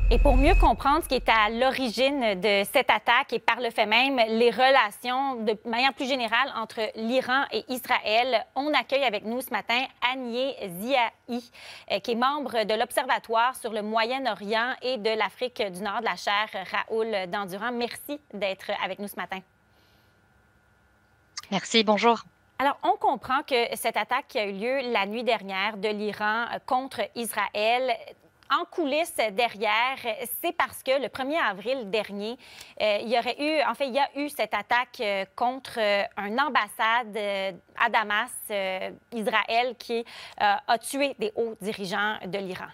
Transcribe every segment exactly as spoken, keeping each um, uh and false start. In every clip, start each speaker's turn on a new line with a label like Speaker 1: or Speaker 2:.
Speaker 1: Et pour mieux comprendre ce qui est à l'origine de cette attaque et par le fait même les relations de manière plus générale entre l'Iran et Israël, on accueille avec nous ce matin Anier Ziahi, euh, qui est membre de l'Observatoire sur le Moyen-Orient et de l'Afrique du Nord de la chaire Raoul Dandurand. Merci d'être avec nous ce matin.
Speaker 2: Merci, bonjour.
Speaker 1: Alors, on comprend que cette attaque qui a eu lieu la nuit dernière de l'Iran contre Israël, en coulisses derrière, c'est parce que le premier avril dernier, euh, il y aurait eu, en fait, il y a eu cette attaque euh, contre euh, une ambassade euh, à Damas, euh, Israël, qui euh, a tué des hauts dirigeants de l'Iran.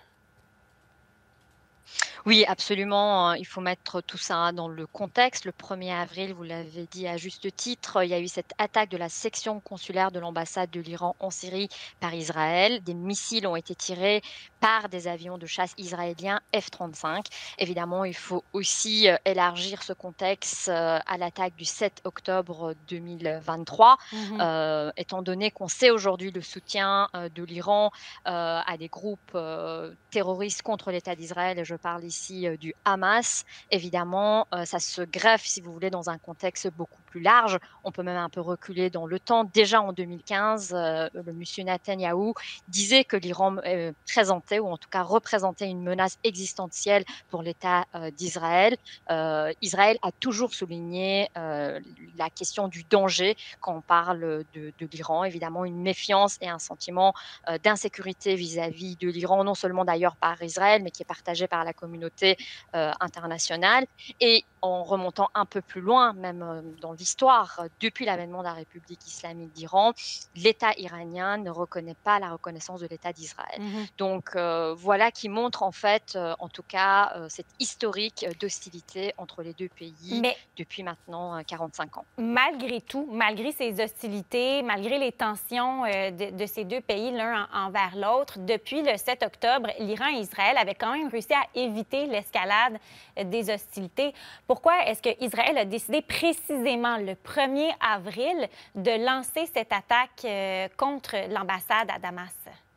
Speaker 2: Oui, absolument, heu, il faut mettre tout ça dans le contexte. Le premier avril, vous l'avez dit à juste titre, il y a eu cette attaque de la section consulaire de l'ambassade de l'Iran en Syrie par Israël. Des missiles ont été tirés par des avions de chasse israéliens F trente-cinq. Évidemment, il faut aussi, heu, élargir ce contexte, heu, à l'attaque du sept octobre deux mille vingt-trois,
Speaker 1: Mhm.
Speaker 2: heu, étant donné qu'on sait aujourd'hui le soutien, heu, de l'Iran, heu, à des groupes, heu, terroristes contre l'État d'Israël et je parle ici, heu, du Hamas. Évidemment, heu, ça se greffe, si vous voulez, dans un contexte beaucoup plus large. On peut même un peu reculer dans le temps. Déjà en deux mille quinze, heu, le monsieur Netanyahou disait que l'Iran heu, présentait ou en tout cas représentait une menace existentielle pour l'État, heu, d'Israël. Heu, Israël a toujours souligné, heu, la question du danger quand on parle, de de l'Iran. Évidemment, une méfiance et un sentiment, heu, d'insécurité vis-à-vis de l'Iran, non seulement d'ailleurs par Israël, mais qui est partagé par la communauté, heu, internationale. Et en remontant un peu plus loin, même, heu, dans l'histoire, heu, depuis l'avènement de la République islamique d'Iran, l'État iranien ne reconnaît pas la reconnaissance de l'État d'Israël.
Speaker 1: Mhm.
Speaker 2: Donc, heu, voilà qui montre en fait, heu, en tout cas, heu, cette historique, heu, d'hostilité entre les deux pays
Speaker 1: Mais
Speaker 2: depuis maintenant, heu, quarante-cinq ans.
Speaker 1: malgré tout, malgré ces hostilités, malgré les tensions euh, de, de ces deux pays l'un en- envers l'autre, depuis le sept octobre, l'Iran et Israël avaient quand même réussi à éviter l'escalade euh, des hostilités. Pourquoi est-ce que Israël a décidé précisément le premier avril de lancer cette attaque euh, contre l'ambassade à Damas?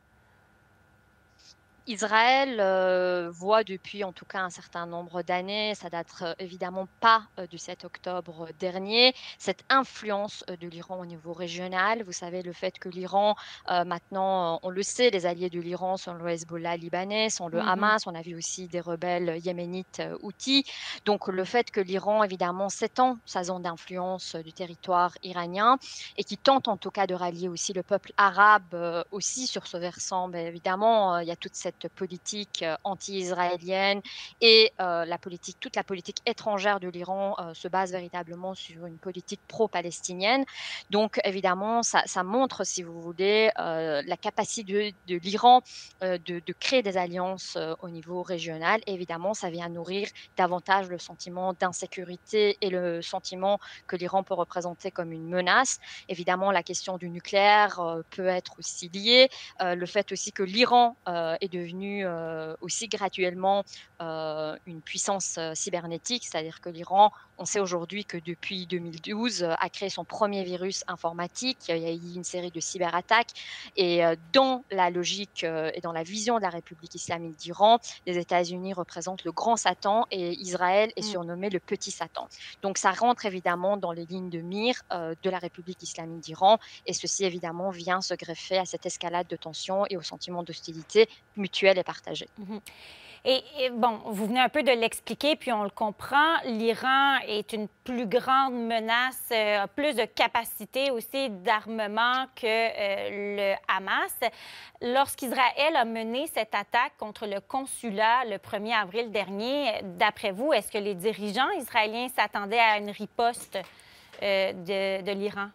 Speaker 2: Israël, heu, voit depuis en tout cas un certain nombre d'années, ça date, heu, évidemment pas, heu, du sept octobre dernier, cette influence, heu, de l'Iran au niveau régional. Vous savez le fait que l'Iran, heu, maintenant, euh, on le sait, les alliés de l'Iran sont le Hezbollah libanais, sont le
Speaker 1: Mhm.
Speaker 2: Hamas, on a vu aussi des rebelles yéménites, heu, houthis. Donc le fait que l'Iran évidemment s'étend sa zone d'influence, heu, du territoire iranien et qui tente en tout cas de rallier aussi le peuple arabe, heu, aussi sur ce versant. Beh, évidemment, heu, il y a toute cette politique, heu, anti-israélienne et heu, la politique toute la politique étrangère de l'Iran, heu, se base véritablement sur une politique pro-palestinienne. Donc évidemment, ça ça montre, si vous voulez, heu, la capacité de de l'Iran, heu, de de créer des alliances, heu, au niveau régional. Et évidemment, ça vient nourrir davantage le sentiment d'insécurité et le sentiment que l'Iran peut représenter comme une menace. Évidemment, la question du nucléaire, heu, peut être aussi liée. Heu, le fait aussi que l'Iran, heu, est devenu, heu, aussi graduellement, heu, une puissance, heu, cybernétique. C'est-à-dire que l'Iran, on sait aujourd'hui que depuis deux mille douze, heu, a créé son premier virus informatique. Il y a eu une série de cyberattaques et heu, dans la logique, heu, et dans la vision de la République islamique d'Iran, les États-Unis représentent le grand Satan et Israël est
Speaker 1: Mm.
Speaker 2: surnommé le petit Satan. Donc ça rentre évidemment dans les lignes de mire, heu, de la République islamique d'Iran et ceci évidemment vient se greffer à cette escalade de tensions et au sentiment d'hostilité mutuelle et partagée.
Speaker 1: Mhm. Et, et bon, vous venez un peu de l'expliquer, puis on le comprend. L'Iran est une plus grande menace, euh, a plus de capacité aussi d'armement que euh, le Hamas. Lorsqu'Israël a mené cette attaque contre le consulat le premier avril dernier, d'après vous, est-ce que les dirigeants israéliens s'attendaient à une riposte euh, de, de l'Iran?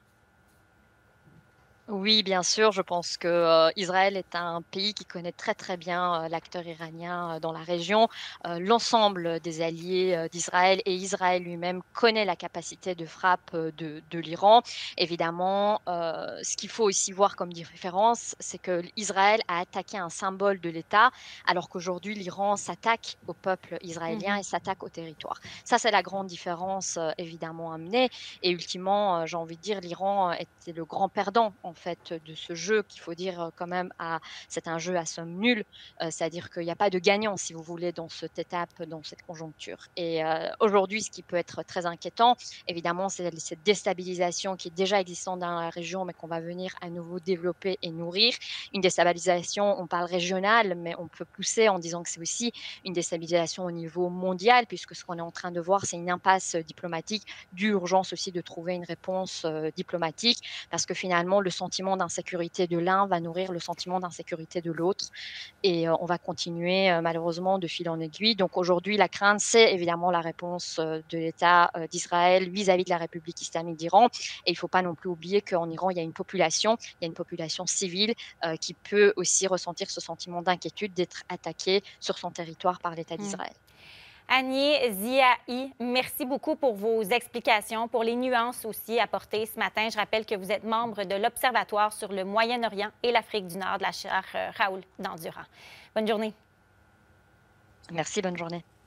Speaker 2: Oui, bien sûr, je pense que, heu, Israël est un pays qui connaît très, très bien, heu, l'acteur iranien, heu, dans la région. Heu, l'ensemble des alliés, heu, d'Israël et Israël lui-même connaît la capacité de frappe, heu, de de l'Iran. Évidemment, heu, ce qu'il faut aussi voir comme différence, c'est que Israël a attaqué un symbole de l'État, alors qu'aujourd'hui l'Iran s'attaque au peuple israélien
Speaker 1: Mhm.
Speaker 2: et s'attaque au territoire. Ça, c'est la grande différence, heu, évidemment amenée et ultimement, heu, j'ai envie de dire, l'Iran était le grand perdant en en fait de ce jeu qu'il faut dire quand même à c'est un jeu à somme nulle, heu, c'est-à-dire qu'il y a pas de gagnant si vous voulez dans cette étape, dans cette conjoncture et heu, aujourd'hui ce qui peut être très inquiétant, évidemment, c'est cette déstabilisation qui est déjà existante dans la région, mais qu'on va venir à nouveau développer et nourrir. Une déstabilisation, on parle régionale, mais on peut pousser en disant que c'est aussi une déstabilisation au niveau mondial, puisque ce qu'on est en train de voir, c'est une impasse diplomatique, d'urgence aussi de trouver une réponse euh, diplomatique, parce que finalement, le sentiment d'insécurité de l'un va nourrir le sentiment d'insécurité de l'autre, et euh, on va continuer euh, malheureusement de fil en aiguille. Donc aujourd'hui, la crainte, c'est évidemment la réponse euh, de l'État euh, d'Israël vis-à-vis de la République islamique d'Iran. Et il ne faut pas non plus oublier qu'en Iran, il y a une population, il y a une population civile euh, qui peut aussi ressentir ce sentiment d'inquiétude d'être attaquée sur son territoire par l'État
Speaker 1: Hmm.
Speaker 2: d'Israël.
Speaker 1: Annie Ziahi, merci beaucoup pour vos explications, pour les nuances aussi apportées ce matin. Je rappelle que vous êtes membre de l'Observatoire sur le Moyen-Orient et l'Afrique du Nord de la chaire Raoul Dandurand. Bonne journée.
Speaker 2: Merci, bonne journée.